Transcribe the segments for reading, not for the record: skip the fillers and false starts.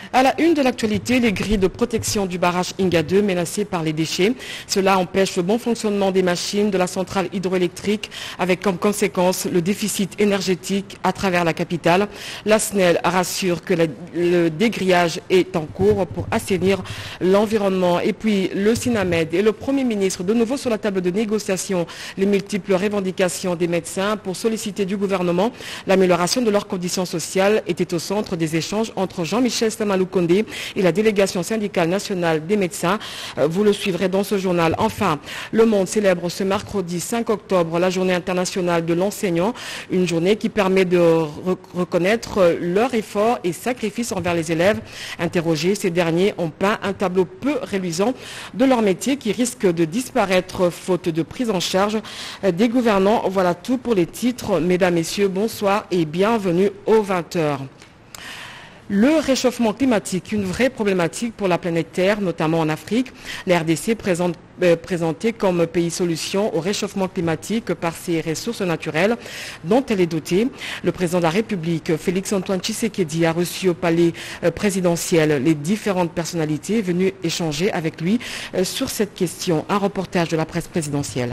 À la une de l'actualité, les grilles de protection du barrage Inga 2 menacées par les déchets. Cela empêche le bon fonctionnement des machines de la centrale hydroélectrique avec comme conséquence le déficit énergétique à travers la capitale. La SNEL rassure que le dégrillage est en cours pour assainir l'environnement. Et puis le SINAMED et le Premier ministre de nouveau sur la table de négociation les multiples revendications des médecins pour solliciter du gouvernement l'amélioration de leurs conditions sociales était au centre des échanges entre Jean-Michel Samalou Condé et la délégation syndicale nationale des médecins. Vous le suivrez dans ce journal. Enfin, le monde célèbre ce mercredi 5 octobre la journée internationale de l'enseignant, une journée qui permet de reconnaître leurs efforts et sacrifices envers les élèves. Interrogés, ces derniers ont peint un tableau peu reluisant de leur métier qui risque de disparaître faute de prise en charge des gouvernants. Voilà tout pour les titres. Mesdames, Messieurs, bonsoir et bienvenue aux 20h. Le réchauffement climatique, une vraie problématique pour la planète Terre, notamment en Afrique. La RDC présentée comme pays solution au réchauffement climatique par ses ressources naturelles dont elle est dotée. Le président de la République, Félix-Antoine Tshisekedi, a reçu au palais présidentiel les différentes personnalités venues échanger avec lui sur cette question. Un reportage de la presse présidentielle.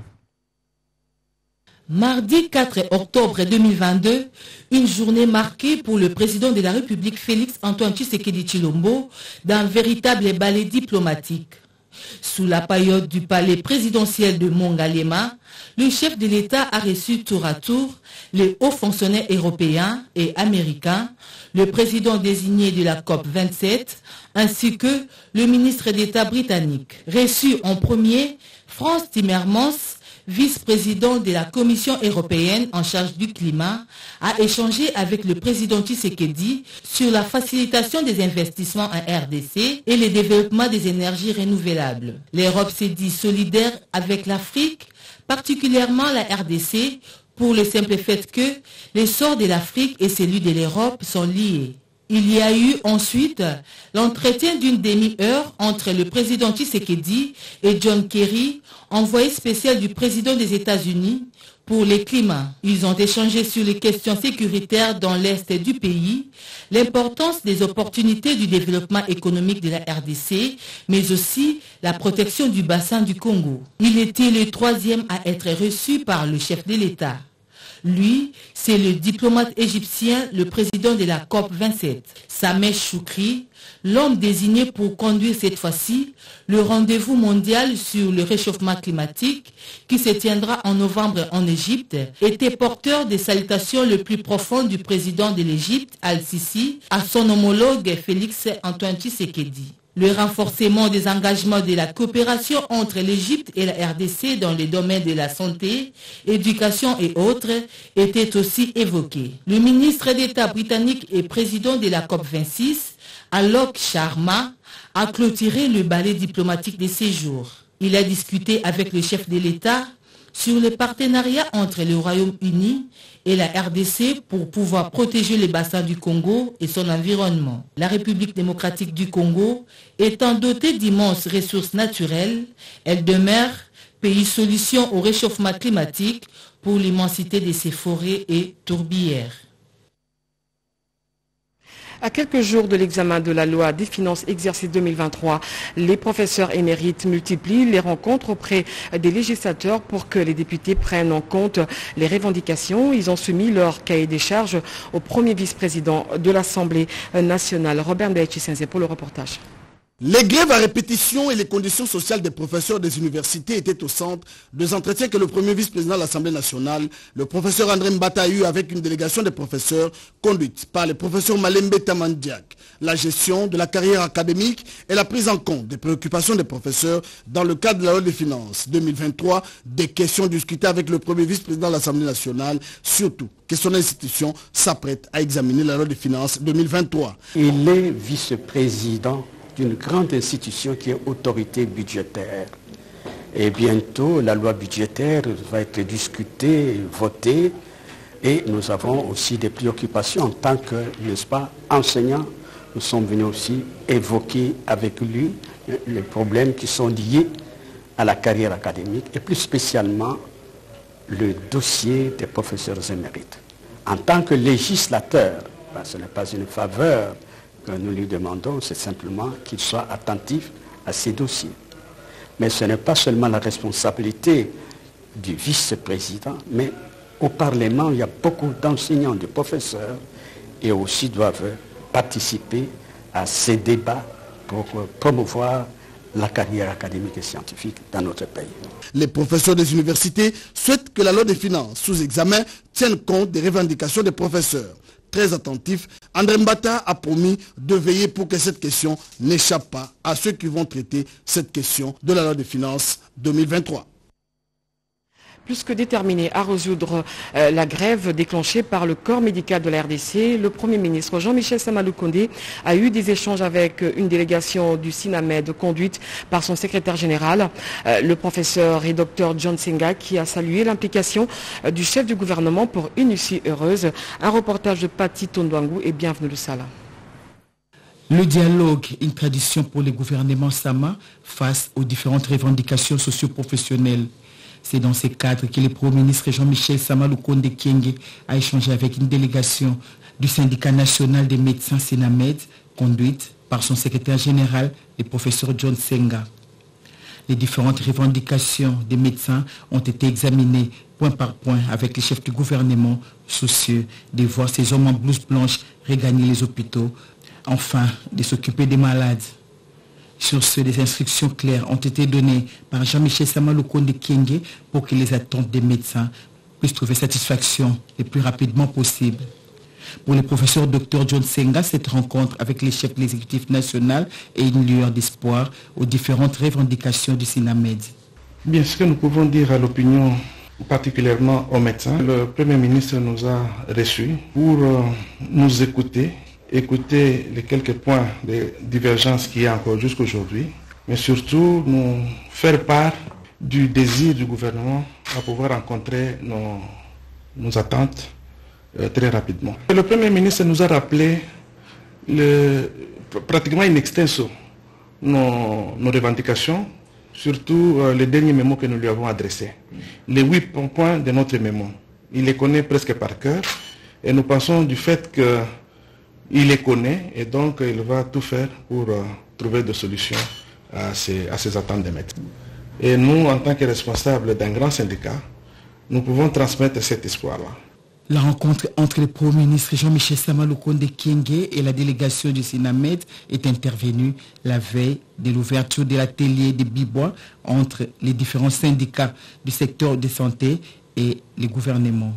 Mardi 4 octobre 2022, une journée marquée pour le président de la République Félix-Antoine Tshisekedi Tshilombo d'un véritable ballet diplomatique. Sous la paillote du palais présidentiel de Mongalema, le chef de l'État a reçu tour à tour les hauts fonctionnaires européens et américains, le président désigné de la COP27, ainsi que le ministre d'État britannique. Reçu en premier, Frans Timmermans, vice-président de la Commission européenne en charge du climat, a échangé avec le président Tshisekedi sur la facilitation des investissements en RDC et le développement des énergies renouvelables. L'Europe s'est dit solidaire avec l'Afrique, particulièrement la RDC, pour le simple fait que les sorts de l'Afrique et celui de l'Europe sont liés. Il y a eu ensuite l'entretien d'une demi-heure entre le président Tshisekedi et John Kerry, envoyé spécial du président des États-Unis pour le climat. Ils ont échangé sur les questions sécuritaires dans l'est du pays, l'importance des opportunités du développement économique de la RDC, mais aussi la protection du bassin du Congo. Il était le troisième à être reçu par le chef de l'État. Lui, c'est le diplomate égyptien, le président de la COP27, Sameh Choukri, l'homme désigné pour conduire cette fois-ci le rendez-vous mondial sur le réchauffement climatique qui se tiendra en novembre en Égypte, était porteur des salutations les plus profondes du président de l'Égypte, Al-Sisi, à son homologue Félix-Antoine Tshisekedi. Le renforcement des engagements de la coopération entre l'Égypte et la RDC dans les domaines de la santé, éducation et autres était aussi évoqué. Le ministre d'État britannique et président de la COP26, Alok Sharma, a clôturé le ballet diplomatique de ces jours. Il a discuté avec le chef de l'État sur le partenariat entre le Royaume-Uni et la RDC pour pouvoir protéger les bassins du Congo et son environnement. La République démocratique du Congo étant dotée d'immenses ressources naturelles, elle demeure pays solution au réchauffement climatique pour l'immensité de ses forêts et tourbières. À quelques jours de l'examen de la loi des finances exercice 2023, les professeurs émérites multiplient les rencontres auprès des législateurs pour que les députés prennent en compte les revendications. Ils ont soumis leur cahier des charges au premier vice-président de l'Assemblée nationale. Robert Ndaïchisenze pour le reportage. Les grèves à répétition et les conditions sociales des professeurs des universités étaient au centre des entretiens que le premier vice-président de l'Assemblée nationale, le professeur André Mbata, a eu avec une délégation des professeurs conduite par le professeur Malembe Tamandiak. La gestion de la carrière académique et la prise en compte des préoccupations des professeurs dans le cadre de la loi des finances 2023, des questions discutées avec le premier vice-président de l'Assemblée nationale, surtout que son institution s'apprête à examiner la loi des finances 2023. Il est vice-président d'une grande institution qui est autorité budgétaire. Et bientôt, la loi budgétaire va être discutée, votée, et nous avons aussi des préoccupations en tant que, n'est-ce pas, enseignants. Nous sommes venus aussi évoquer avec lui les problèmes qui sont liés à la carrière académique, et plus spécialement le dossier des professeurs émérites. En tant que législateur, ce n'est pas une faveur que nous lui demandons, c'est simplement qu'il soit attentif à ces dossiers. Mais ce n'est pas seulement la responsabilité du vice-président, mais au Parlement, il y a beaucoup d'enseignants, de professeurs, et aussi doivent participer à ces débats pour promouvoir la carrière académique et scientifique dans notre pays. Les professeurs des universités souhaitent que la loi des finances sous examen tienne compte des revendications des professeurs. Très attentif, André Mbata a promis de veiller pour que cette question n'échappe pas à ceux qui vont traiter cette question de la loi des finances 2023. Plus que déterminé à résoudre la grève déclenchée par le corps médical de la RDC, le Premier ministre Jean-Michel Sama Lukonde a eu des échanges avec une délégation du SINAMED conduite par son secrétaire général, le professeur et docteur John Senga, qui a salué l'implication du chef du gouvernement pour une issue heureuse. Un reportage de Pati Tondouangou et bienvenue de Salah. Le dialogue, une tradition pour les gouvernements Sama face aux différentes revendications socio-professionnelles. C'est dans ces cadres que le Premier ministre Jean-Michel Sama Lukonde Kyenge a échangé avec une délégation du syndicat national des médecins SINAMED, conduite par son secrétaire général, le professeur John Senga. Les différentes revendications des médecins ont été examinées point par point avec les chefs du gouvernement, soucieux de voir ces hommes en blouse blanche regagner les hôpitaux, enfin de s'occuper des malades. Sur ce, des instructions claires ont été données par Jean-Michel Sama Lukonde Kyenge pour que les attentes des médecins puissent trouver satisfaction le plus rapidement possible. Pour le professeur Dr John Senga, cette rencontre avec les chefs de l'exécutif national est une lueur d'espoir aux différentes revendications du SINAMED. Bien, ce que nous pouvons dire à l'opinion, particulièrement aux médecins, le Premier ministre nous a reçus pour nous écouter les quelques points de divergence qu'il y a encore jusqu'aujourd'hui, mais surtout nous faire part du désir du gouvernement à pouvoir rencontrer nos attentes très rapidement. Le Premier ministre nous a rappelé pratiquement in extenso nos revendications, surtout les derniers mémos que nous lui avons adressés. Les 8 points de notre mémo. Il les connaît presque par cœur et nous pensons du fait que il les connaît et donc il va tout faire pour trouver des solutions à ces attentes des médecins. Et nous, en tant que responsables d'un grand syndicat, nous pouvons transmettre cet espoir-là. La rencontre entre le Premier ministre Jean-Michel Sama Lukonde Kyenge et la délégation du SINAMED est intervenue la veille de l'ouverture de l'atelier de Bibois entre les différents syndicats du secteur de santé et les gouvernements.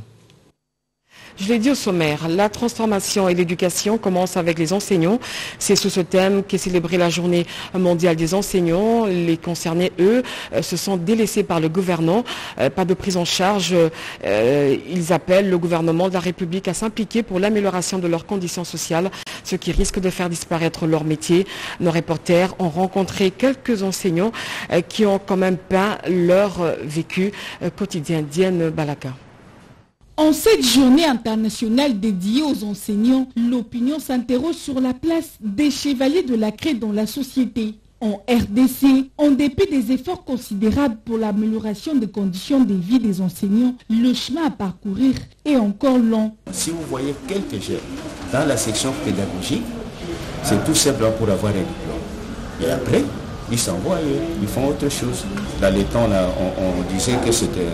Je l'ai dit au sommaire, la transformation et l'éducation commencent avec les enseignants. C'est sous ce thème qu'est célébrée la journée mondiale des enseignants. Les concernés, eux, se sont délaissés par le gouvernement. Pas de prise en charge. Ils appellent le gouvernement de la République à s'impliquer pour l'amélioration de leurs conditions sociales, ce qui risque de faire disparaître leur métier. Nos reporters ont rencontré quelques enseignants qui ont quand même peint leur vécu quotidien. Diane Balaka. En cette journée internationale dédiée aux enseignants, l'opinion s'interroge sur la place des chevaliers de la craie dans la société. En RDC, en dépit des efforts considérables pour l'amélioration des conditions de vie des enseignants, le chemin à parcourir est encore long. Si vous voyez quelques jeunes dans la section pédagogique, c'est tout simplement pour avoir un diplôme. Et après, ils s'envoient, ils font autre chose. Dans les temps, là, on disait que c'était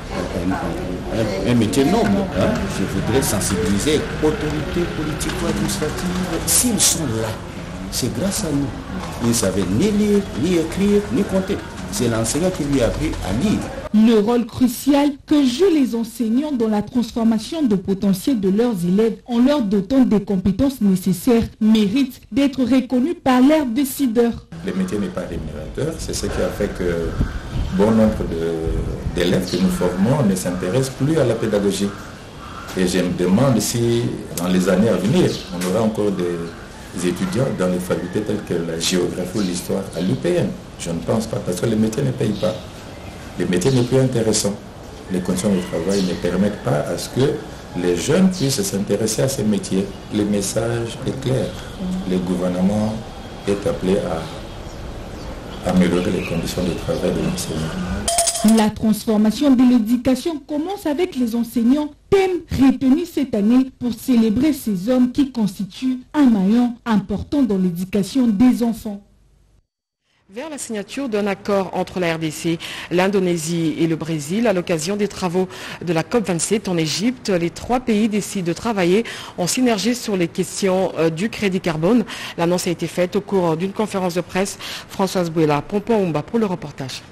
un métier noble. Hein. Je voudrais sensibiliser autorités politico-administratives. S'ils sont là, c'est grâce à nous. Ils ne savaient ni lire, ni écrire, ni compter. C'est l'enseignant qui lui a appris à lire. Le rôle crucial que jouent les enseignants dans la transformation de potentiel de leurs élèves en leur dotant des compétences nécessaires mérite d'être reconnu par leurs décideurs. Le métier n'est pas rémunérateur, c'est ce qui a fait que bon nombre d'élèves que nous formons ne s'intéressent plus à la pédagogie. Et je me demande si dans les années à venir, on aura encore des étudiants dans les facultés telles que la géographie ou l'histoire à l'UPN. Je ne pense pas, parce que le métier ne paye pas. Le métier n'est plus intéressant. Les conditions de travail ne permettent pas à ce que les jeunes puissent s'intéresser à ces métiers. Le message est clair. Le gouvernement est appelé à améliorer les conditions de travail de l'enseignant. La transformation de l'éducation commence avec les enseignants, thème retenu cette année pour célébrer ces hommes qui constituent un maillon important dans l'éducation des enfants. Vers la signature d'un accord entre la RDC, l'Indonésie et le Brésil à l'occasion des travaux de la COP27 en Égypte, les trois pays décident de travailler en synergie sur les questions du crédit carbone. L'annonce a été faite au cours d'une conférence de presse. Françoise Bouela, Pompon-Oumba pour le reportage.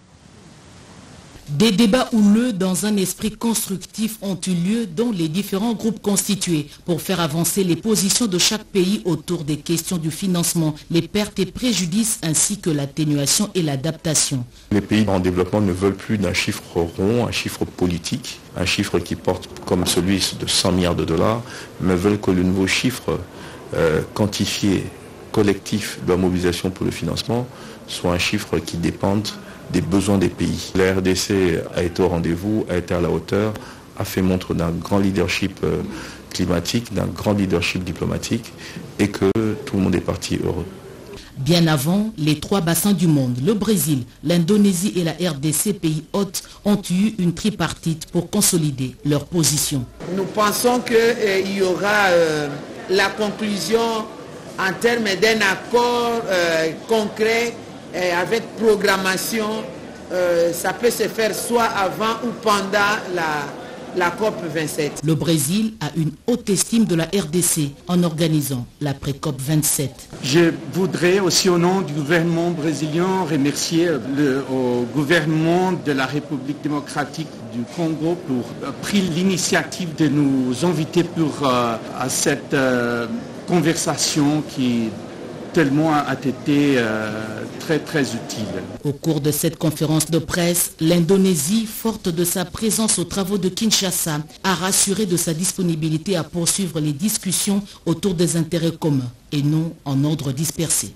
Des débats houleux dans un esprit constructif ont eu lieu dans les différents groupes constitués pour faire avancer les positions de chaque pays autour des questions du financement, les pertes et préjudices ainsi que l'atténuation et l'adaptation. Les pays en développement ne veulent plus d'un chiffre rond, un chiffre politique, un chiffre qui porte comme celui de 100 milliards de dollars, mais veulent que le nouveau chiffre quantifié, collectif de la mobilisation pour le financement soit un chiffre qui dépende des besoins des pays. La RDC a été au rendez-vous, a été à la hauteur, a fait montre d'un grand leadership climatique, d'un grand leadership diplomatique et que tout le monde est parti heureux. Bien avant, les trois bassins du monde, le Brésil, l'Indonésie et la RDC, pays hôtes, ont eu une tripartite pour consolider leur position. Nous pensons qu'il y aura la conclusion en termes d'un accord concret avec programmation, ça peut se faire soit avant ou pendant la COP27. Le Brésil a une haute estime de la RDC en organisant la pré-COP 27. Je voudrais aussi au nom du gouvernement brésilien remercier au gouvernement de la République démocratique du Congo pour avoir pris l'initiative de nous inviter à cette conversation qui tellement a été très utile. Au cours de cette conférence de presse, l'Indonésie, forte de sa présence aux travaux de Kinshasa, a rassuré de sa disponibilité à poursuivre les discussions autour des intérêts communs et non en ordre dispersé.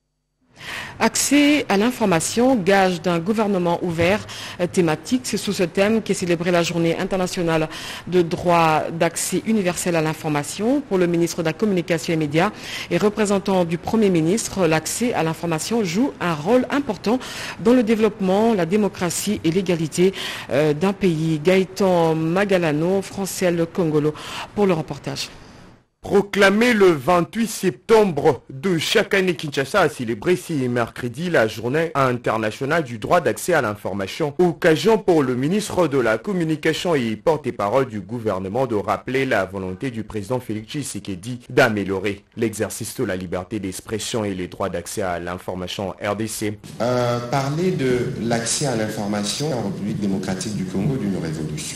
Accès à l'information, gage d'un gouvernement ouvert thématique. C'est sous ce thème qu'est célébrée la journée internationale de droit d'accès universel à l'information. Pour le ministre de la Communication et Médias et représentant du Premier ministre, l'accès à l'information joue un rôle important dans le développement, la démocratie et l'égalité d'un pays. Gaëtan Magalano, Francel Congolo pour le reportage. Proclamé le 28 septembre de chaque année, Kinshasa a célébré ce mercredi la journée internationale du droit d'accès à l'information. Occasion pour le ministre de la Communication et porte-parole du gouvernement de rappeler la volonté du président Félix Tshisekedi d'améliorer l'exercice de la liberté d'expression et les droits d'accès à l'information en RDC. Parler de l'accès à l'information en République démocratique du Congo d'une révolution.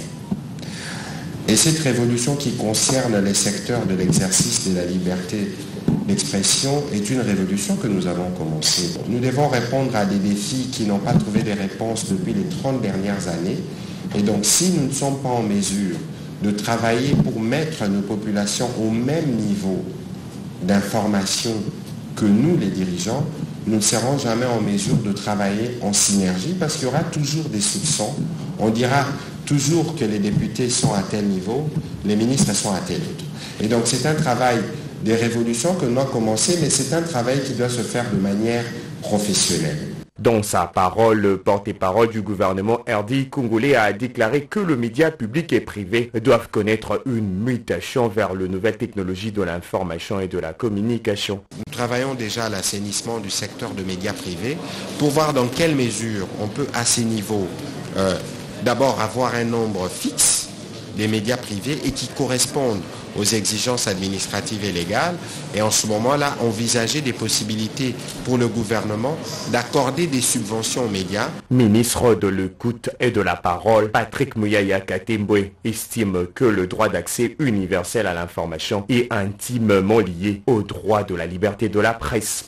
Et cette révolution qui concerne les secteurs de l'exercice de la liberté d'expression est une révolution que nous avons commencée. Nous devons répondre à des défis qui n'ont pas trouvé de réponse depuis les 30 dernières années. Et donc si nous ne sommes pas en mesure de travailler pour mettre nos populations au même niveau d'information que nous, les dirigeants, nous ne serons jamais en mesure de travailler en synergie parce qu'il y aura toujours des soupçons. On dira toujours que les députés sont à tel niveau, les ministres sont à tel autre. Et donc c'est un travail de révolution que nous avons commencé, mais c'est un travail qui doit se faire de manière professionnelle. Dans sa parole, le porte-parole du gouvernement RD congolais a déclaré que le média public et privé doivent connaître une mutation vers les nouvelles technologies de l'information et de la communication. Nous travaillons déjà à l'assainissement du secteur de médias privés pour voir dans quelle mesure on peut à ces niveaux d'abord avoir un nombre fixe des médias privés et qui correspondent aux exigences administratives et légales et en ce moment-là envisager des possibilités pour le gouvernement d'accorder des subventions aux médias. Ministre de l'écoute et de la parole, Patrick Mouyaya Katembwe estime que le droit d'accès universel à l'information est intimement lié au droit de la liberté de la presse.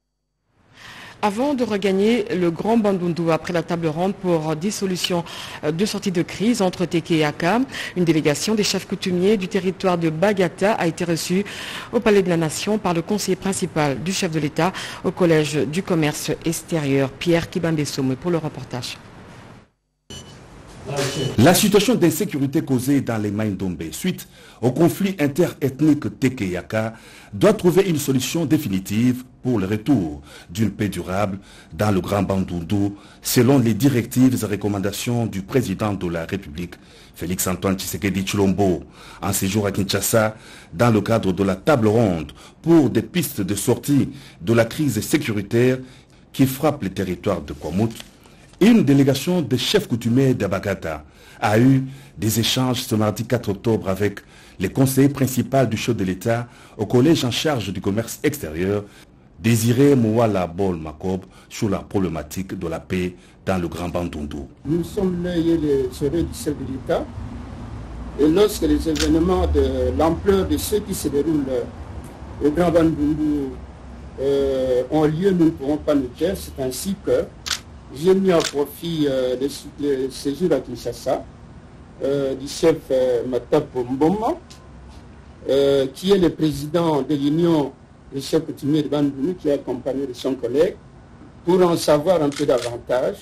Avant de regagner le Grand Bandundu après la table ronde pour dissolution de sortie de crise entre Teke et Aka, une délégation des chefs coutumiers du territoire de Bagata a été reçue au Palais de la Nation par le conseiller principal du chef de l'État au Collège du commerce extérieur, Pierre Kibambe Somme, pour le reportage. La situation d'insécurité causée dans les Maïndombe suite au conflit interethnique Teke-Yaka doit trouver une solution définitive pour le retour d'une paix durable dans le Grand Bandundu selon les directives et recommandations du président de la République, Félix Antoine Tshisekedi Tshilombo, en séjour à Kinshasa dans le cadre de la table ronde pour des pistes de sortie de la crise sécuritaire qui frappe les territoires de Kwamout. Une délégation des chefs coutumiers d'Abagata a eu des échanges ce mardi 4 octobre avec les conseillers principaux du chef de l'État au collège en charge du commerce extérieur, Désiré Mouala Bol Makob, sur la problématique de la paix dans le Grand Bandundu. Nous sommes là, il y a le soirée du chef de l'État, et lorsque les événements de l'ampleur de ceux qui se déroulent au Grand Bandundu ont lieu, nous ne pourrons pas nous taire. C'est ainsi que j'ai mis à profit le séjour à Kinshasa du chef Matapo Mboma, qui est le président de l'Union des chefs coutumiers de Bandundu, qui est accompagné de son collègue, pour en savoir un peu davantage.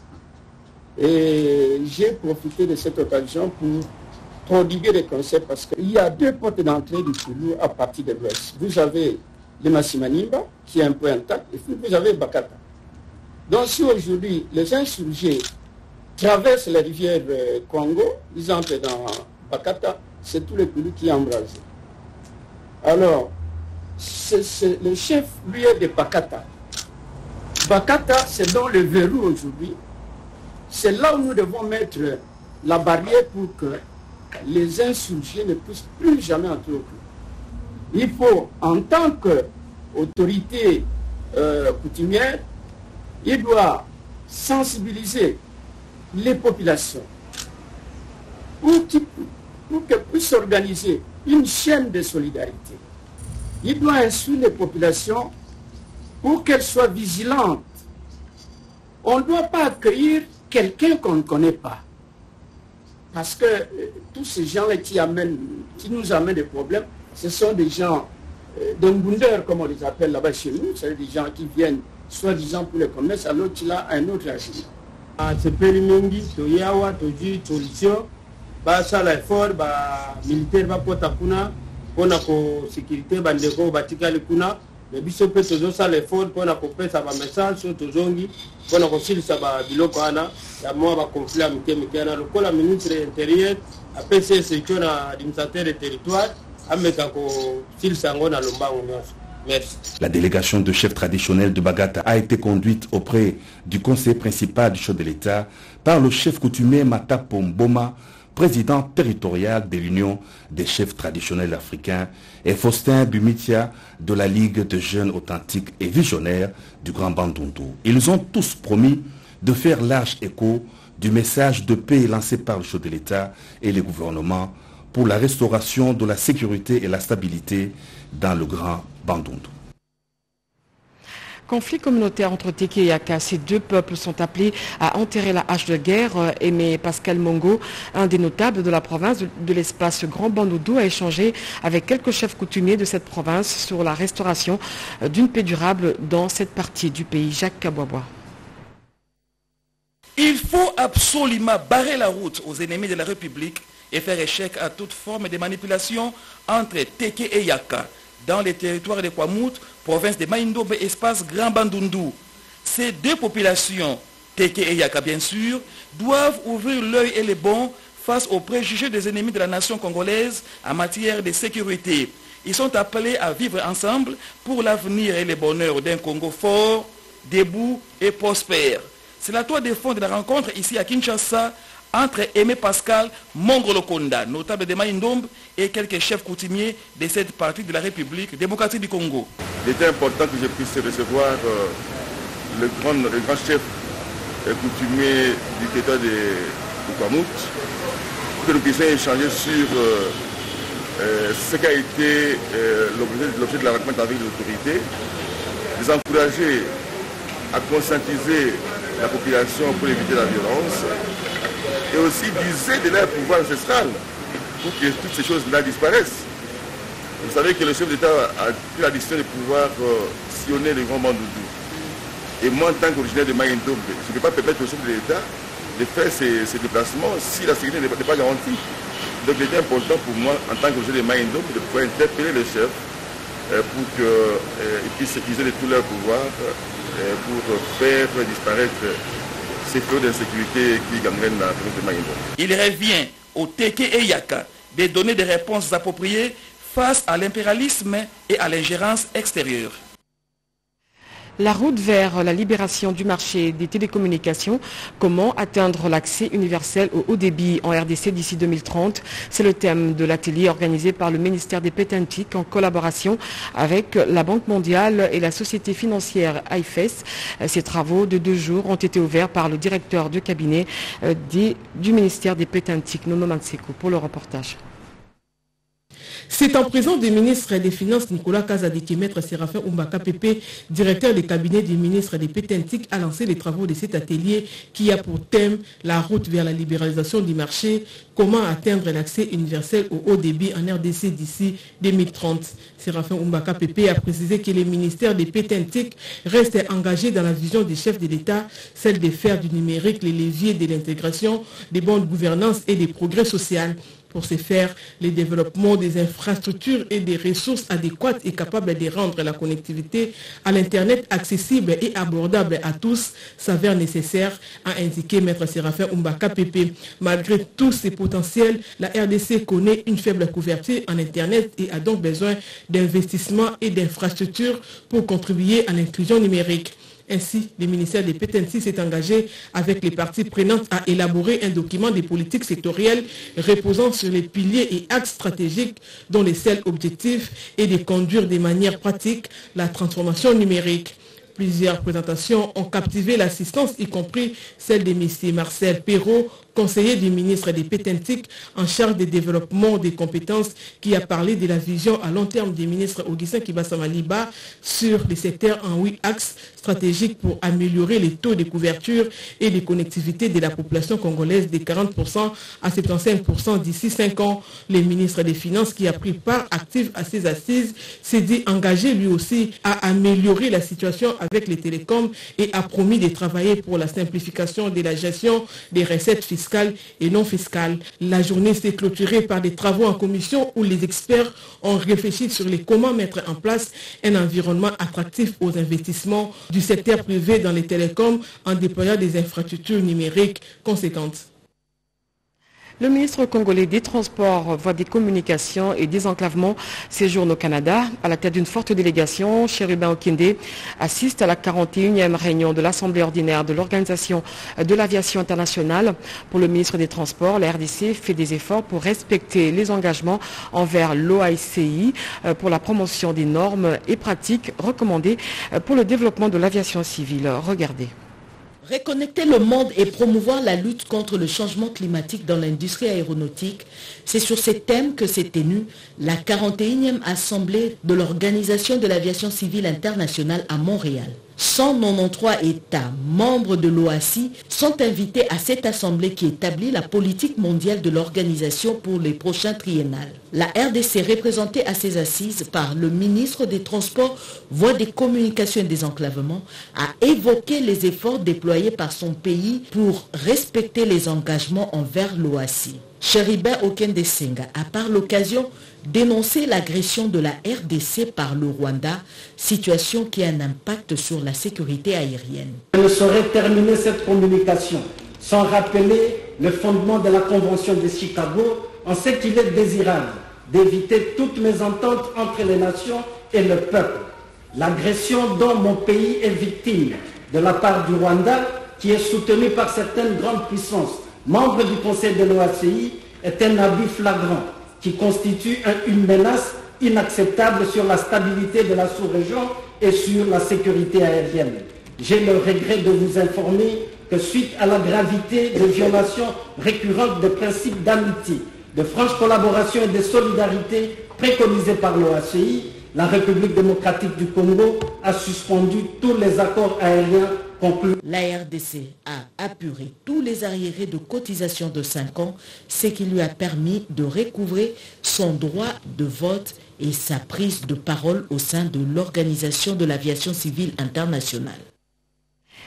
Et j'ai profité de cette occasion pour prodiguer des conseils, parce qu'il y a deux portes d'entrée du Koulou à partir de l'ouest. Vous avez le Massimanimba, qui est un peu intact, et puis vous avez Bakata. Donc si aujourd'hui les insurgés traversent la rivière Congo, ils entrent dans Bakata, c'est tout le Koulou qui est embrasé. Alors, le chef, lui, est de Bakata. Bakata, c'est dans le verrou aujourd'hui. C'est là où nous devons mettre la barrière pour que les insurgés ne puissent plus jamais entrer au Koulou. Il faut, en tant qu'autorité coutumière, il doit sensibiliser les populations pour qu'elles puissent organiser une chaîne de solidarité. Il doit instruire les populations pour qu'elles soient vigilantes. On ne doit pas accueillir quelqu'un qu'on ne connaît pas. Parce que tous ces gens-là qui nous amènent des problèmes, ce sont des gens d'Umbundeur, comme on les appelle là-bas chez nous. C'est des gens qui viennent soi-disant pour le commerce, alors qu'il a un autre agent. C'est Périmengi, Toyawa, Toji, Solution, ça l'effort, militaire, Potakuna, pour la sécurité, Bandeko, Batikali Kuna, mais biso peut toujours ça l'effort pour la couper ça va message sur Tozongi, pour la concilier ça va bilokana, la moi va conflit à Mikana, le col la ministre intérieur, à PC sécurité à l'administrateur des territoires, à Metako, s'il s'en a l'omba ou non. Merci. La délégation de chefs traditionnels de Bagata a été conduite auprès du conseiller principal du chef de l'État par le chef coutumier Matapo Mboma, président territorial de l'Union des chefs traditionnels africains, et Faustin Bumitia de la Ligue de jeunes authentiques et visionnaires du Grand Bandundu. Ils ont tous promis de faire large écho du message de paix lancé par le chef de l'État et le gouvernement pour la restauration de la sécurité et la stabilité dans le Grand Bandundu. Conflit communautaire entre Teke et Yaka, ces deux peuples sont appelés à enterrer la hache de guerre. Aimé Pascal Mongo, un des notables de la province de l'espace Grand Bandundu, a échangé avec quelques chefs coutumiers de cette province sur la restauration d'une paix durable dans cette partie du pays. Jacques Kabouaboua. Il faut absolument barrer la route aux ennemis de la République et faire échec à toute forme de manipulation entre Teke et Yaka dans les territoires de Kwamout, province de Maïndombe, espace Grand Bandundu. Ces deux populations, Teke et Yaka bien sûr, doivent ouvrir l'œil et les bons face aux préjugés des ennemis de la nation congolaise en matière de sécurité. Ils sont appelés à vivre ensemble pour l'avenir et le bonheur d'un Congo fort, debout et prospère. C'est la toile de fond de la rencontre ici à Kinshasa entre Aimé Pascal Mongolokonda, notable de Maïndombe, et quelques chefs coutumiers de cette partie de la République démocratique du Congo. Il était important que je puisse recevoir le grand chef coutumier du territoire de Kwamout, pour que nous puissions échanger sur ce qui a été l'objet de la rencontre avec les autorités, les encourager à conscientiser la population pour éviter la violence, et aussi d'user de leur pouvoir ancestral pour que toutes ces choses-là disparaissent. Vous savez que le chef d'État a pris la décision de pouvoir sillonner le Grand Bandundu. Et moi, en tant qu'originaire de Maïndombe, je ne peux pas permettre au chef de l'État de faire ces déplacements si la sécurité n'est pas garantie. Donc il était important pour moi, en tant que chef de Maïndo, de pouvoir interpeller les chefs pour qu'ils puissent utiliser de tous leurs pouvoirs pour faire disparaître ces feux d'insécurité qui gangrènent la province de Maïndo. Il revient au Teke et Yaka de donner des réponses appropriées face à l'impérialisme et à l'ingérence extérieure. La route vers la libération du marché des télécommunications, comment atteindre l'accès universel au haut débit en RDC d'ici 2030, c'est le thème de l'atelier organisé par le ministère des Pétantiques en collaboration avec la Banque mondiale et la société financière IFES. Ces travaux de 2 jours ont été ouverts par le directeur de cabinet du ministère des Pétantiques, Nono Manseko, pour le reportage. C'est en présence du ministre des Finances Nicolas Kazadiki, maître Séraphin Oumbaka Pépé, directeur des cabinets du ministre des Pétantiques, a lancé les travaux de cet atelier qui a pour thème la route vers la libéralisation du marché, comment atteindre l'accès universel au haut débit en RDC d'ici 2030. Séraphin Oumbaka Pépé a précisé que le ministère des Pétantiques reste engagé dans la vision des chefs de l'État, celle de faire du numérique les leviers de l'intégration, des bonnes gouvernances et des progrès sociaux. Pour ce faire, le développement des infrastructures et des ressources adéquates et capables de rendre la connectivité à l'Internet accessible et abordable à tous s'avère nécessaire, a indiqué Maître Séraphin Oumbaka Pépé. Malgré tous ces potentiels, la RDC connaît une faible couverture en Internet et a donc besoin d'investissements et d'infrastructures pour contribuer à l'inclusion numérique. Ainsi, le ministère des Pétantiques s'est engagé avec les parties prenantes à élaborer un document de politique sectorielle reposant sur les piliers et axes stratégiques dont le seul objectif est de conduire de manière pratique la transformation numérique. Plusieurs présentations ont captivé l'assistance, y compris celle de M. Marcel Perrault, conseiller du ministre des Pétantiques en charge du développement des compétences, qui a parlé de la vision à long terme du ministre Augustin Kibasa Maliba sur les secteurs en 8 axes stratégiques pour améliorer les taux de couverture et de connectivité de la population congolaise de 40% à 75% d'ici 5 ans. Le ministre des Finances, qui a pris part active à ces assises, s'est dit engagé lui aussi à améliorer la situation avec les télécoms et a promis de travailler pour la simplification de la gestion des recettes fiscales et non fiscales. La journée s'est clôturée par des travaux en commission où les experts ont réfléchi sur les comment mettre en place un environnement attractif aux investissements du secteur privé dans les télécoms en déployant des infrastructures numériques conséquentes. Le ministre congolais des Transports, Voies des Communications et Désenclavement séjourne au Canada. À la tête d'une forte délégation, Chérubin Okende assiste à la 41e réunion de l'Assemblée ordinaire de l'Organisation de l'Aviation internationale. Pour le ministre des Transports, la RDC fait des efforts pour respecter les engagements envers l'OACI pour la promotion des normes et pratiques recommandées pour le développement de l'aviation civile. Regardez. Reconnecter le monde et promouvoir la lutte contre le changement climatique dans l'industrie aéronautique, c'est sur ces thèmes que s'est tenue la 41e Assemblée de l'Organisation de l'Aviation civile internationale à Montréal. 193 États membres de l'OACI sont invités à cette assemblée qui établit la politique mondiale de l'organisation pour les prochains triennales. La RDC, représentée à ces assises par le ministre des Transports, Voies des Communications et Désenclavement, a évoqué les efforts déployés par son pays pour respecter les engagements envers l'OACI. Chérubin Okende Senga a par l'occasion dénoncé l'agression de la RDC par le Rwanda, situation qui a un impact sur la sécurité aérienne. Je ne saurais terminer cette communication sans rappeler le fondement de la Convention de Chicago, en ce qu'il est désirable d'éviter toute mésentente entre les nations et le peuple. L'agression dont mon pays est victime de la part du Rwanda, qui est soutenu par certaines grandes puissances membres du Conseil de l'OACI, est un abus flagrant qui constitue une menace inacceptable sur la stabilité de la sous-région et sur la sécurité aérienne. J'ai le regret de vous informer que suite à la gravité des violations récurrentes des principes d'amitié, de franche collaboration et de solidarité préconisés par l'OACI, la République démocratique du Congo a suspendu tous les accords aériens conclus. La RDC a apuré tous les arriérés de cotisation de 5 ans, ce qui lui a permis de recouvrer son droit de vote et sa prise de parole au sein de l'Organisation de l'Aviation civile internationale.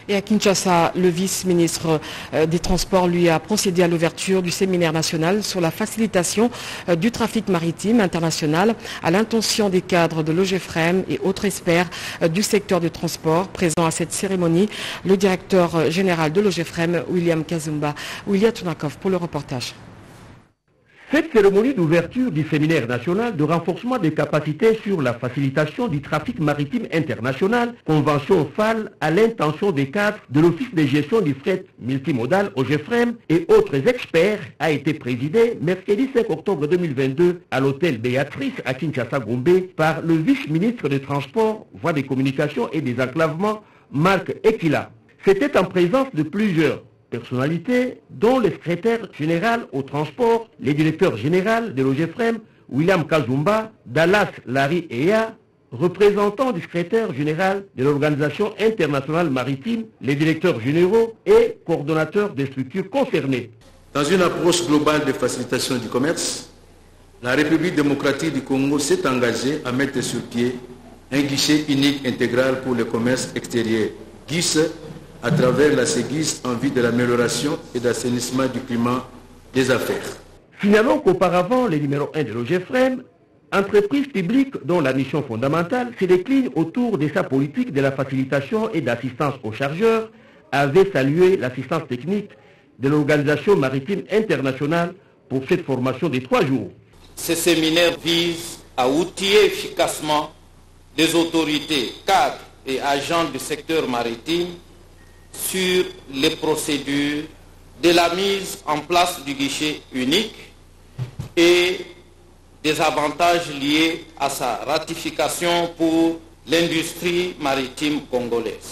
Et à Kinshasa, le vice-ministre des Transports lui a procédé à l'ouverture du séminaire national sur la facilitation du trafic maritime international à l'intention des cadres de l'OGEFREM et autres experts du secteur du transport. Présent à cette cérémonie, le directeur général de l'OGEFREM, William Kazumba. William Tunakov pour le reportage. Cette cérémonie d'ouverture du séminaire national de renforcement des capacités sur la facilitation du trafic maritime international, convention FAL à l'intention des cadres de l'Office de gestion du fret multimodal OGEFREM et autres experts, a été présidée mercredi 5 octobre 2022 à l'hôtel Béatrice à Kinshasa-Gombe par le vice-ministre des Transports, Voies des Communications et des Enclavements, Marc Ekila. C'était en présence de plusieurs personnalités, dont le secrétaire général au transport, le directeur général de l'OGEFREM, William Kazumba, Dallas Larry Eya, représentant du secrétaire général de l'Organisation internationale maritime, les directeurs généraux et coordonnateurs des structures concernées. Dans une approche globale de facilitation du commerce, la République démocratique du Congo s'est engagée à mettre sur pied un guichet unique intégral pour le commerce extérieur, GIS, à travers la CEGIS en vue de l'amélioration et d'assainissement du climat des affaires. Signalons qu'auparavant, le numéro 1 de l'OGEFREM, entreprise publique dont la mission fondamentale se décline autour de sa politique de la facilitation et d'assistance aux chargeurs, avait salué l'assistance technique de l'Organisation maritime internationale pour cette formation de 3 jours. Ce séminaire vise à outiller efficacement les autorités, cadres et agents du secteur maritime sur les procédures de la mise en place du guichet unique et des avantages liés à sa ratification pour l'industrie maritime congolaise.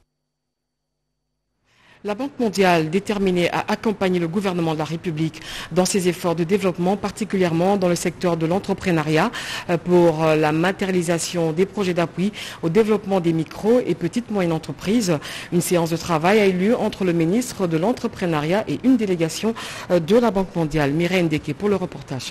La Banque mondiale, déterminée à accompagner le gouvernement de la République dans ses efforts de développement, particulièrement dans le secteur de l'entrepreneuriat, pour la matérialisation des projets d'appui au développement des micro et petites moyennes entreprises. Une séance de travail a eu lieu entre le ministre de l'entrepreneuriat et une délégation de la Banque mondiale. Mireille Ndeke pour le reportage.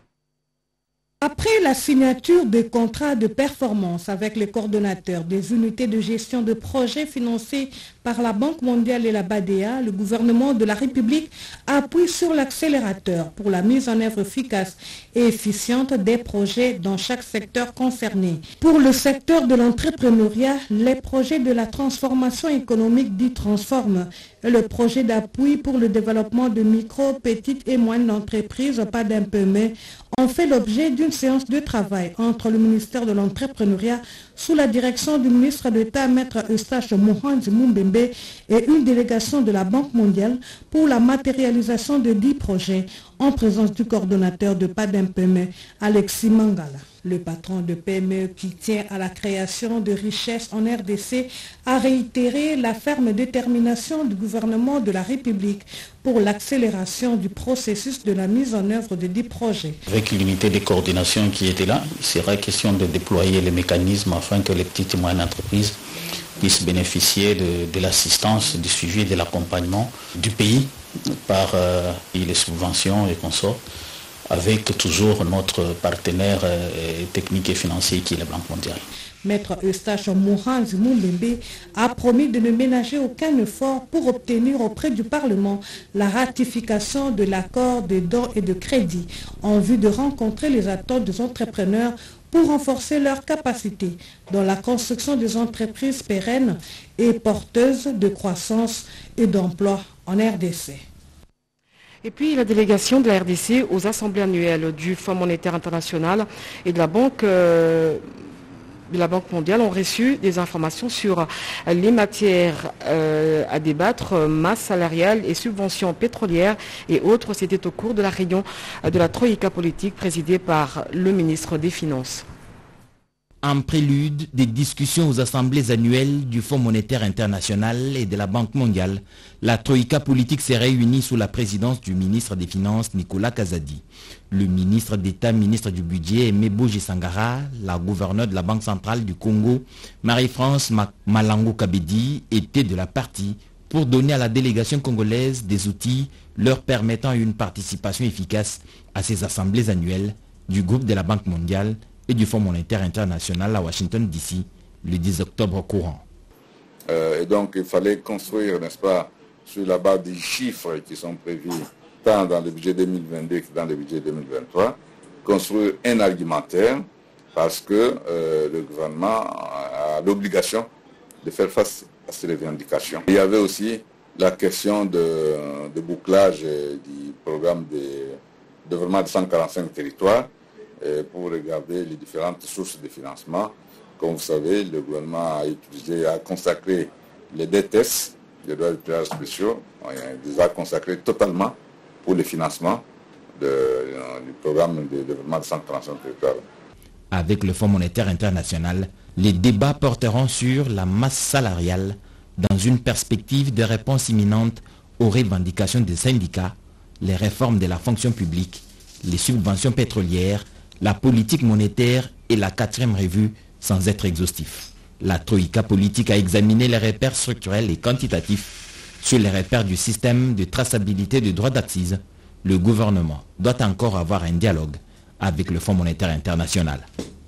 Après la signature des contrats de performance avec les coordonnateurs des unités de gestion de projets financés par la Banque mondiale et la BADEA, le gouvernement de la République appuie sur l'accélérateur pour la mise en œuvre efficace et efficiente des projets dans chaque secteur concerné. Pour le secteur de l'entrepreneuriat, les projets de la transformation économique dit Transforme et le projet d'appui pour le développement de micro, petites et moyennes entreprises, pas d'un peu mais, ont fait l'objet d'une séance de travail entre le ministère de l'entrepreneuriat sous la direction du ministre d'État, Maître Eustache Mohanzi Mumbembe, et une délégation de la Banque mondiale pour la matérialisation de 10 projets en présence du coordonnateur de PADMPME, Alexis Mangala. Le patron de PME qui tient à la création de richesses en RDC a réitéré la ferme détermination du gouvernement de la République pour l'accélération du processus de la mise en œuvre de 10 projets. Avec l'unité de coordination qui était là, il sera question de déployer les mécanismes afin que les petites et moyennes entreprises puissent bénéficier de l'assistance, du suivi et de l'accompagnement du pays par les subventions et consorts, avec toujours notre partenaire technique et financier qui est la Banque mondiale. Maître Eustache Mohanzi Mumbembe a promis de ne ménager aucun effort pour obtenir auprès du Parlement la ratification de l'accord de dons et de crédit en vue de rencontrer les attentes des entrepreneurs pour renforcer leurs capacités dans la construction des entreprises pérennes et porteuses de croissance et d'emploi en RDC. Et puis la délégation de la RDC aux assemblées annuelles du Fonds monétaire international et de la Banque mondiale ont reçu des informations sur les matières à débattre, masse salariale et subventions pétrolières et autres. C'était au cours de la réunion de la Troïka politique présidée par le ministre des Finances. En prélude des discussions aux assemblées annuelles du Fonds monétaire international et de la Banque mondiale, la Troïka politique s'est réunie sous la présidence du ministre des Finances Nicolas Kazadi. Le ministre d'État, ministre du Budget, Aimé Boji Sangara, la gouverneure de la Banque centrale du Congo, Marie-France Malango Kabedi, étaient de la partie pour donner à la délégation congolaise des outils leur permettant une participation efficace à ces assemblées annuelles du groupe de la Banque mondiale et du Fonds monétaire international à Washington DC le 10 octobre courant. Et donc il fallait construire, n'est-ce pas, sur la base des chiffres qui sont prévus tant dans le budget 2022 que dans le budget 2023, construire un argumentaire parce que le gouvernement a l'obligation de faire face à ces revendications. Il y avait aussi la question de bouclage du programme de développement de 145 territoires pour regarder les différentes sources de financement. Comme vous savez, le gouvernement a consacré les DTS, les droits de tirage spéciaux, il les a consacrés totalement pour le financement du programme de développement de 145 territoires. Avec le Fonds monétaire international, les débats porteront sur la masse salariale dans une perspective de réponse imminente aux revendications des syndicats, les réformes de la fonction publique, les subventions pétrolières, la politique monétaire et la 4e revue sans être exhaustif. La Troïka politique a examiné les repères structurels et quantitatifs sur les repères du système de traçabilité des droits d'accise. Le gouvernement doit encore avoir un dialogue avec le Fonds monétaire international.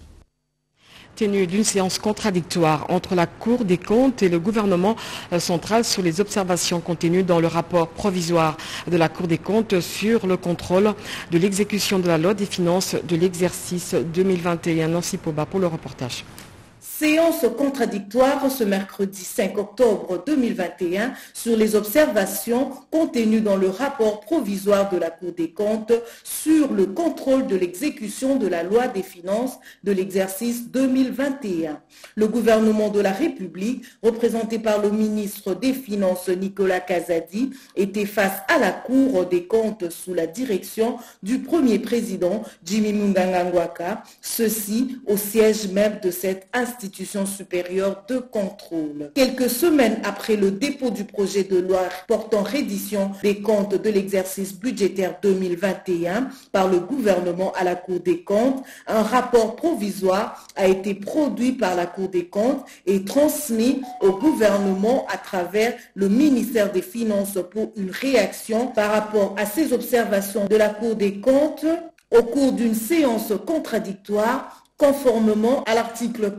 Tenue d'une séance contradictoire entre la Cour des comptes et le gouvernement central sur les observations contenues dans le rapport provisoire de la Cour des comptes sur le contrôle de l'exécution de la loi des finances de l'exercice 2021. Nancy Poba pour le reportage. Séance contradictoire ce mercredi 5 octobre 2021 sur les observations contenues dans le rapport provisoire de la Cour des comptes sur le contrôle de l'exécution de la loi des finances de l'exercice 2021. Le gouvernement de la République, représenté par le ministre des Finances Nicolas Kazadi, était face à la Cour des comptes sous la direction du premier président Jimmy Munganga Ngwaka, ceci au siège même de cette institution supérieure de contrôle. Quelques semaines après le dépôt du projet de loi portant reddition des comptes de l'exercice budgétaire 2021 par le gouvernement à la Cour des comptes, un rapport provisoire a été produit par la Cour des comptes et transmis au gouvernement à travers le ministère des Finances pour une réaction par rapport à ces observations de la Cour des comptes au cours d'une séance contradictoire conformément à l'article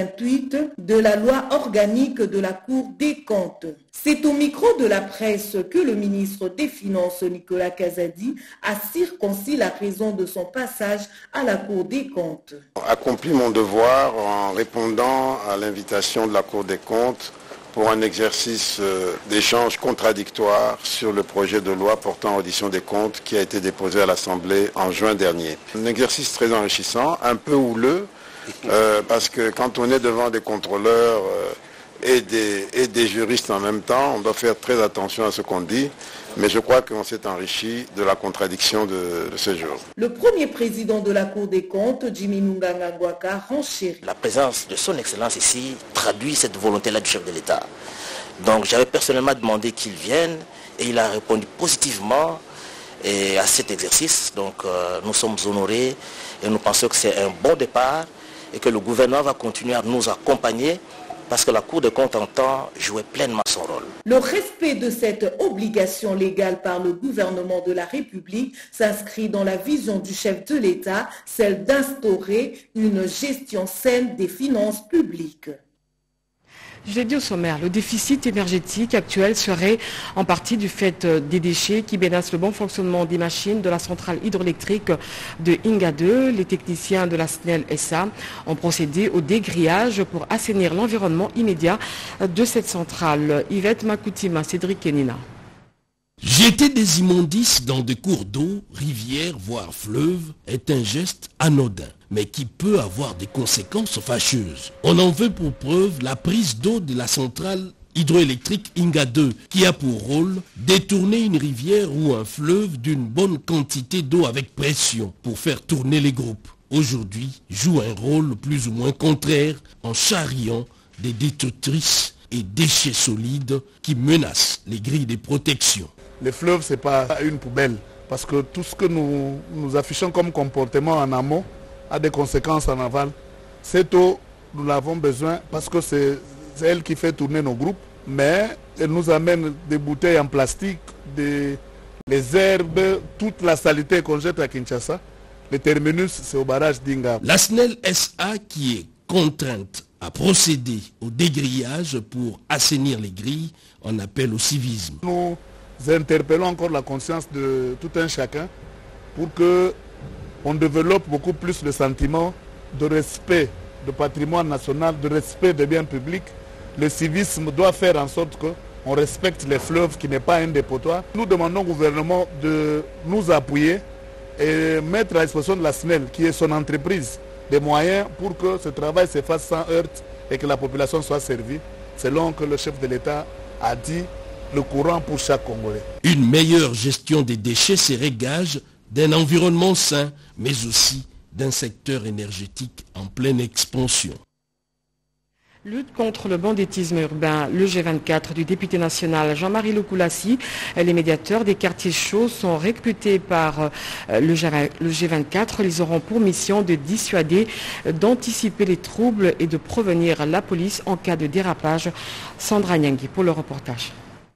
88 de la loi organique de la Cour des comptes. C'est au micro de la presse que le ministre des Finances Nicolas Kazadi a circoncis la raison de son passage à la Cour des comptes. Accompli mon devoir en répondant à l'invitation de la Cour des comptes pour un exercice d'échange contradictoire sur le projet de loi portant audition des comptes qui a été déposé à l'Assemblée en juin dernier. Un exercice très enrichissant, un peu houleux, parce que quand on est devant des contrôleurs et des juristes en même temps, on doit faire très attention à ce qu'on dit. Mais je crois qu'on s'est enrichi de la contradiction de ce jour. Le premier président de la Cour des comptes, Jimmy Munganga Ngwaka, renchérit. La présence de son Excellence ici traduit cette volonté-là du chef de l'État. Donc j'avais personnellement demandé qu'il vienne et il a répondu positivement à cet exercice. Donc nous sommes honorés et nous pensons que c'est un bon départ et que le gouvernement va continuer à nous accompagner parce que la Cour des comptes entend jouer pleinement son rôle. Le respect de cette obligation légale par le gouvernement de la République s'inscrit dans la vision du chef de l'État, celle d'instaurer une gestion saine des finances publiques. Je l'ai dit au sommaire, le déficit énergétique actuel serait en partie du fait des déchets qui menacent le bon fonctionnement des machines de la centrale hydroélectrique de Inga 2. Les techniciens de la SNEL SA ont procédé au dégrillage pour assainir l'environnement immédiat de cette centrale. Yvette Makoutima, Cédric Kenina. Jeter des immondices dans des cours d'eau, rivières, voire fleuves, est un geste anodin, mais qui peut avoir des conséquences fâcheuses. On en veut pour preuve la prise d'eau de la centrale hydroélectrique Inga 2, qui a pour rôle détourner une rivière ou un fleuve d'une bonne quantité d'eau avec pression pour faire tourner les groupes. Aujourd'hui, joue un rôle plus ou moins contraire en charriant des détritus et déchets solides qui menacent les grilles de protection. Les fleuves, ce n'est pas une poubelle, parce que tout ce que nous affichons comme comportement en amont a des conséquences en aval. Cette eau, nous l'avons besoin parce que c'est elle qui fait tourner nos groupes, mais elle nous amène des bouteilles en plastique, les herbes, toute la saleté qu'on jette à Kinshasa. Le terminus, c'est au barrage d'Inga. La SNEL SA, qui est contrainte à procéder au dégrillage pour assainir les grilles, on appelle au civisme. Nous interpellons encore la conscience de tout un chacun pour qu'on développe beaucoup plus le sentiment de respect du patrimoine national, de respect des biens publics. Le civisme doit faire en sorte qu'on respecte les fleuves qui n'est pas un dépotoir. Nous demandons au gouvernement de nous appuyer et mettre à disposition de la SNEL, qui est son entreprise, des moyens pour que ce travail se fasse sans heurte et que la population soit servie, selon que le chef de l'État a dit, le courant pour chaque Congolais. Une meilleure gestion des déchets serait gage d'un environnement sain, mais aussi d'un secteur énergétique en pleine expansion. Lutte contre le banditisme urbain, le G24 du député national Jean-Marie Loukoulassi. Les médiateurs des quartiers chauds sont recrutés par le G24. Ils auront pour mission de dissuader, d'anticiper les troubles et de prévenir la police en cas de dérapage. Sandra Nyangui pour le reportage.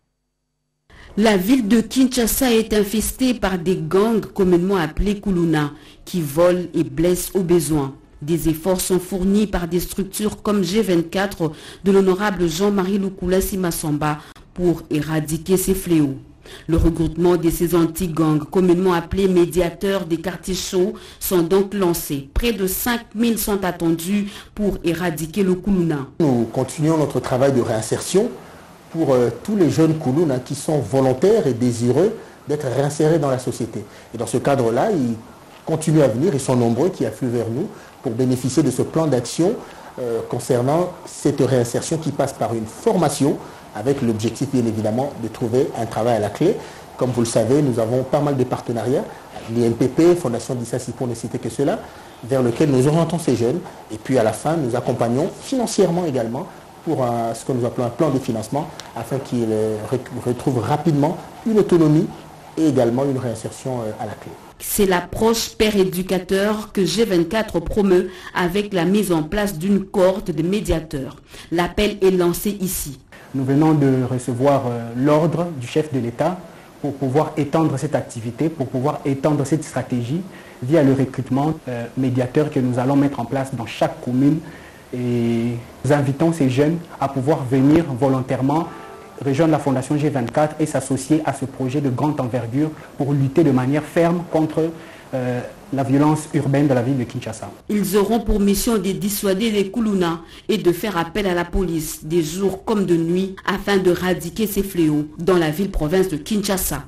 La ville de Kinshasa est infestée par des gangs communément appelés Kuluna qui volent et blessent au besoin. Des efforts sont fournis par des structures comme G24 de l'honorable Jean-Marie Loukoulassi Massamba pour éradiquer ces fléaux. Le regroupement de ces anti-gangs, communément appelés médiateurs des quartiers chauds, sont donc lancés. Près de 5000 sont attendus pour éradiquer le Kuluna. Nous continuons notre travail de réinsertion pour tous les jeunes Kuluna qui sont volontaires et désireux d'être réinsérés dans la société. Et dans ce cadre-là, ils continuent à venir, ils sont nombreux qui affluent vers nous pour bénéficier de ce plan d'action concernant cette réinsertion qui passe par une formation avec l'objectif bien évidemment de trouver un travail à la clé. Comme vous le savez, nous avons pas mal de partenariats, l'INPP, Fondation d'Issassi pour ne citer que cela, vers lequel nous orientons ces jeunes et puis à la fin nous accompagnons financièrement également pour ce que nous appelons un plan de financement afin qu'ils retrouvent rapidement une autonomie et également une réinsertion à la clé. C'est l'approche père éducateur que G24 promeut avec la mise en place d'une cohorte de médiateurs. L'appel est lancé ici. Nous venons de recevoir l'ordre du chef de l'État pour pouvoir étendre cette activité, pour pouvoir étendre cette stratégie via le recrutement médiateur que nous allons mettre en place dans chaque commune. Et nous invitons ces jeunes à pouvoir venir volontairement rejoindre la Fondation G24 et s'associer à ce projet de grande envergure pour lutter de manière ferme contre la violence urbaine de la ville de Kinshasa. Ils auront pour mission de dissuader les Kuluna et de faire appel à la police, des jours comme de nuit, afin de éradiquer ces fléaux dans la ville-province de Kinshasa.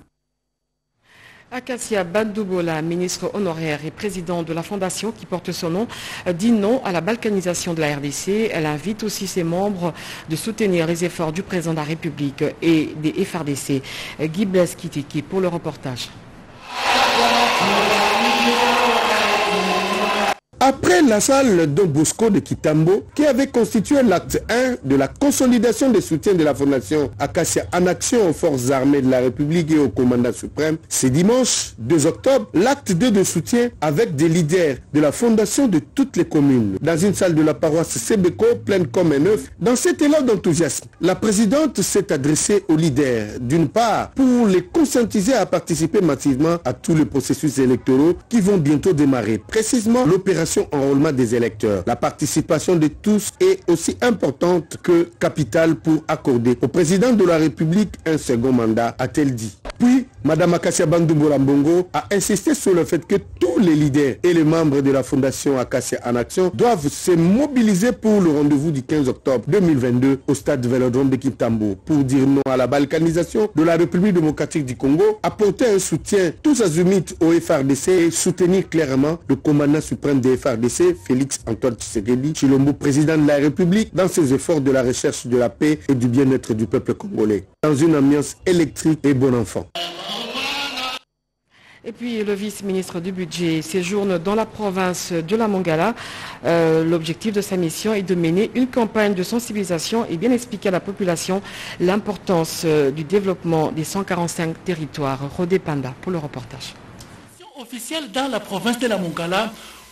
Acacia Bandoubola, ministre honoraire et président de la fondation qui porte son nom, dit non à la balkanisation de la RDC. Elle invite aussi ses membres de soutenir les efforts du président de la République et des FRDC. Guy Blaise Kitiki pour le reportage. Après la salle Don Bosco de Kitambo, qui avait constitué l'acte 1 de la consolidation des soutiens de la Fondation Acacia en action aux forces armées de la République et au commandant suprême, c'est dimanche 2 octobre, l'acte 2 de soutien avec des leaders de la Fondation de toutes les communes. Dans une salle de la paroisse Sebeko, pleine comme un œuf, dans cet élan d'enthousiasme, la présidente s'est adressée aux leaders, d'une part, pour les conscientiser à participer massivement à tous les processus électoraux qui vont bientôt démarrer. Précisément, l'opération enrôlement des électeurs. La participation de tous est aussi importante que capitale pour accorder au président de la République un second mandat, a-t-elle dit. Puis, Mme Acacia Bandoubola Mbongo a insisté sur le fait que tous les leaders et les membres de la Fondation Acacia en Action doivent se mobiliser pour le rendez-vous du 15 octobre 2022 au stade Vélodrome de Kitambo pour dire non à la balkanisation de la République démocratique du Congo, apporter un soutien tous azimuts au FRDC et soutenir clairement le commandant suprême des FRDC, Félix Antoine Tshisekedi Tshilombo, président de la République, dans ses efforts de la recherche de la paix et du bien-être du peuple congolais, dans une ambiance électrique et bon enfant. Et puis le vice-ministre du budget séjourne dans la province de la Mongala. L'objectif de sa mission est de mener une campagne de sensibilisation et bien expliquer à la population l'importance du développement des 145 territoires. Rodé Panda pour le reportage. Officielle dans la province de la Mongala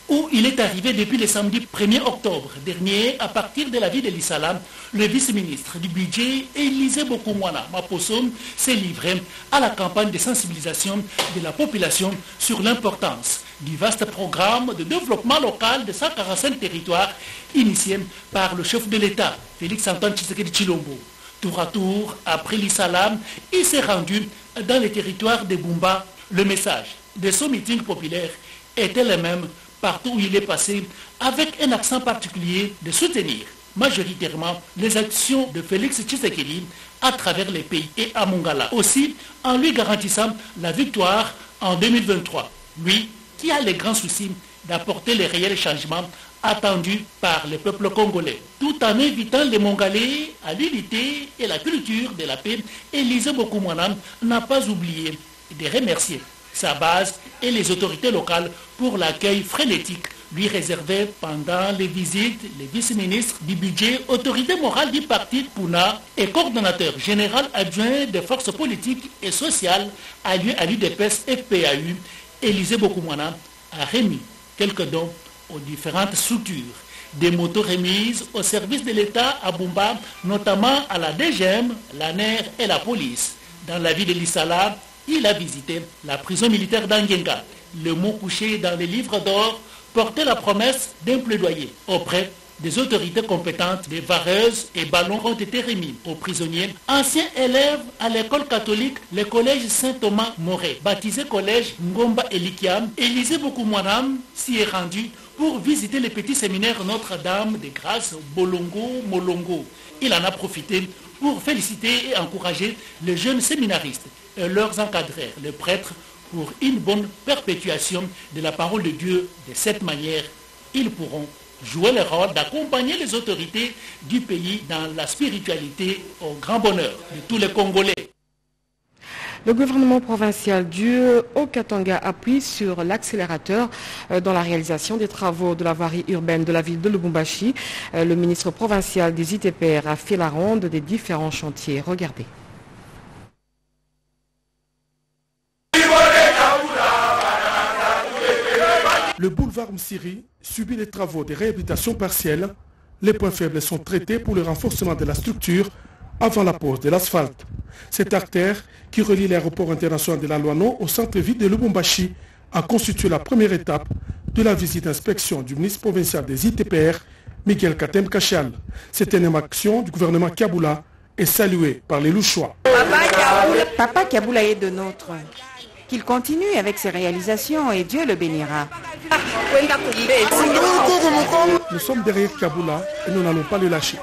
où il est arrivé depuis le samedi 1er octobre dernier à partir de la ville de Lissalam. Le vice-ministre du budget, Élisée Bokoumwana Maposom, s'est livré à la campagne de sensibilisation de la population sur l'importance du vaste programme de développement local de 145 territoires initié par le chef de l'État, Félix-Antoine Tshisekedi Tshilombo. Tour à tour, après Lissalam, il s'est rendu dans les territoires de Bumba. Le message de son meeting populaire était le même partout où il est passé, avec un accent particulier de soutenir majoritairement les actions de Félix Tshisekedi à travers les pays et à Mongala. Aussi, en lui garantissant la victoire en 2023. Lui qui a les grands soucis d'apporter les réels changements attendus par le peuple congolais. Tout en invitant les Mongalais à l'unité et la culture de la paix, Élisée Bokoumwana n'a pas oublié de remercier sa base et les autorités locales pour l'accueil frénétique lui réservé pendant les visites. Le vice-ministre du budget, autorité morale du parti Puna et coordonnateur général adjoint des forces politiques et sociales à l'UDPS FPAU, Élisée Bokoumwana a remis quelques dons aux différentes structures. Des motos remises au service de l'État à Bumba, notamment à la DGM, la NER et la police. Dans la ville de Lissala, il a visité la prison militaire d'Angenga. Le mot couché dans les livres d'or portait la promesse d'un plaidoyer auprès des autorités compétentes. Des vareuses et ballons ont été remis aux prisonniers. Anciens élèves à l'école catholique, le collège Saint-Thomas-Moré, baptisé collège Ngomba Elikiam, Élisée Bokoumwana s'y est rendu pour visiter le petit séminaire Notre-Dame de Grâce Bolongo-Molongo. Il en a profité pour féliciter et encourager les jeunes séminaristes et leurs encadreurs, les prêtres, pour une bonne perpétuation de la parole de Dieu. De cette manière, ils pourront jouer le rôle d'accompagner les autorités du pays dans la spiritualité au grand bonheur de tous les Congolais. Le gouvernement provincial du Haut-Katanga appuie sur l'accélérateur dans la réalisation des travaux de la voirie urbaine de la ville de Lubumbashi. Le ministre provincial des ITPR a fait la ronde des différents chantiers. Regardez. Le boulevard Msiri subit les travaux de réhabilitation partielle. Les points faibles sont traités pour le renforcement de la structure avant la pose de l'asphalte. Cette artère qui relie l'aéroport international de la Loano au centre-ville de Lubumbashi a constitué la première étape de la visite d'inspection du ministre provincial des ITPR, Miguel Katem Kachal. Cette énième action du gouvernement Kaboula est saluée par les Louchois. Papa Kaboula est de nôtre. Qu'il continue avec ses réalisations et Dieu le bénira. Nous sommes derrière Kaboula et nous n'allons pas le lâcher.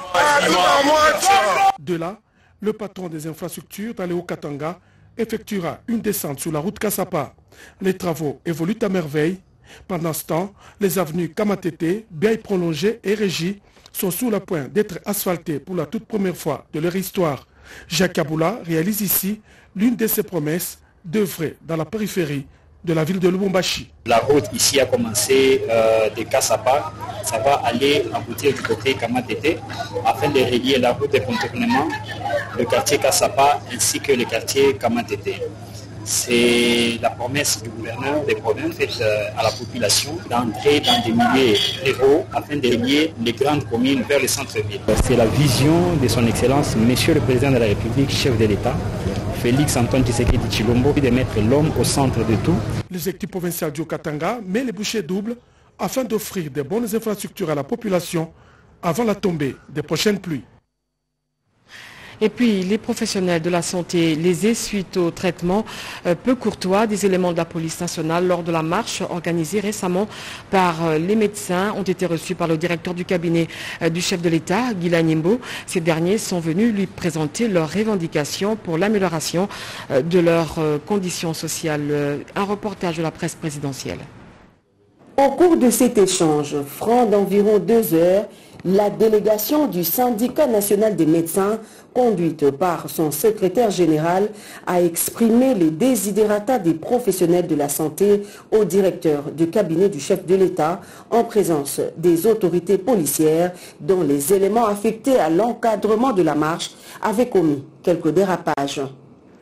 De là, le patron des infrastructures dans le Haut-Katanga effectuera une descente sur la route Kassapa. Les travaux évoluent à merveille. Pendant ce temps, les avenues Kamatete, Biaï prolongée et Régie sont sous le point d'être asphaltées pour la toute première fois de leur histoire. Jacques Kaboula réalise ici l'une de ses promesses d'œuvrer dans la périphérie de la ville de Lubumbashi. La route ici a commencé de Kassapa, ça va aller aboutir du côté Kamatete afin de relier la route de contournement, le quartier Kassapa ainsi que le quartier Kamatete. C'est la promesse du gouverneur des provinces faite à la population d'entrer dans des milieux ruraux afin de relier les grandes communes vers le centre-ville. C'est la vision de son Excellence, Monsieur le Président de la République, chef de l'État, Félix-Antoine Tshisekedi Tshilombo, de mettre l'homme au centre de tout. L'exécutif provincial du Haut-Katanga met les bouchées doubles afin d'offrir de bonnes infrastructures à la population avant la tombée des prochaines pluies. Et puis, les professionnels de la santé lésés suite au traitement peu courtois des éléments de la police nationale lors de la marche organisée récemment par les médecins ont été reçus par le directeur du cabinet du chef de l'État, Guilain Nyimbo. Ces derniers sont venus lui présenter leurs revendications pour l'amélioration de leurs conditions sociales. Un reportage de la presse présidentielle. Au cours de cet échange, franc d'environ 2 heures, la délégation du syndicat national des médecins, conduite par son secrétaire général, a exprimé les desiderata des professionnels de la santé au directeur du cabinet du chef de l'État en présence des autorités policières dont les éléments affectés à l'encadrement de la marche avaient commis quelques dérapages.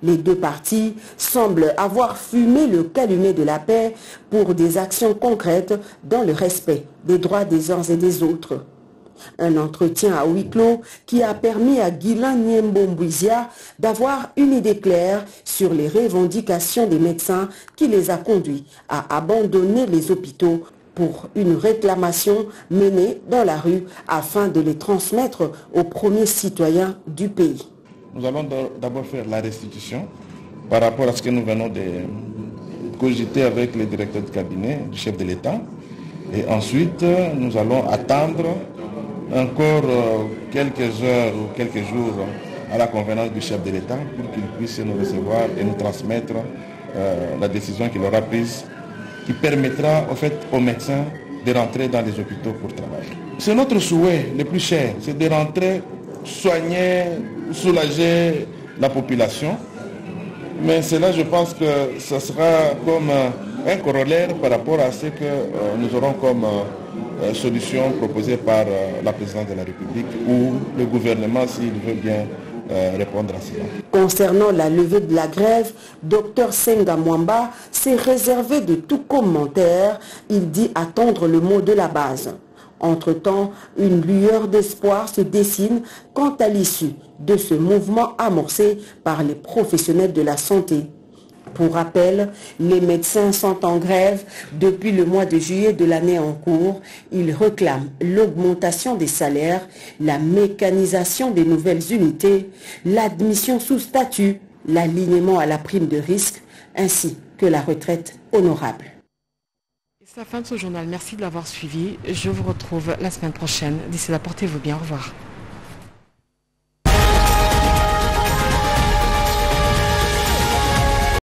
Les deux parties semblent avoir fumé le calumet de la paix pour des actions concrètes dans le respect des droits des uns et des autres. Un entretien à huis clos qui a permis à Guilain Niembo-Mbouizia d'avoir une idée claire sur les revendications des médecins qui les a conduits à abandonner les hôpitaux pour une réclamation menée dans la rue afin de les transmettre aux premiers citoyens du pays. Nous allons d'abord faire la restitution par rapport à ce que nous venons de cogiter avec le directeur de cabinet du chef de l'État. Et ensuite, nous allons attendre encore quelques heures ou quelques jours à la convenance du chef de l'État pour qu'il puisse nous recevoir et nous transmettre la décision qu'il aura prise, qui permettra au fait aux médecins de rentrer dans les hôpitaux pour travailler. C'est notre souhait le plus cher, c'est de rentrer, soigner, soulager la population. Mais cela, je pense que ce sera comme un corollaire par rapport à ce que nous aurons comme solution proposée par la présidente de la République ou le gouvernement s'il veut bien répondre à cela. Concernant la levée de la grève, Dr Senga Mwamba s'est réservé de tout commentaire. Il dit attendre le mot de la base. Entre-temps, une lueur d'espoir se dessine quant à l'issue de ce mouvement amorcé par les professionnels de la santé. Pour rappel, les médecins sont en grève depuis le mois de juillet de l'année en cours. Ils réclament l'augmentation des salaires, la mécanisation des nouvelles unités, l'admission sous statut, l'alignement à la prime de risque, ainsi que la retraite honorable. C'est la fin de ce journal. Merci de l'avoir suivi. Je vous retrouve la semaine prochaine. D'ici là, portez-vous bien. Au revoir.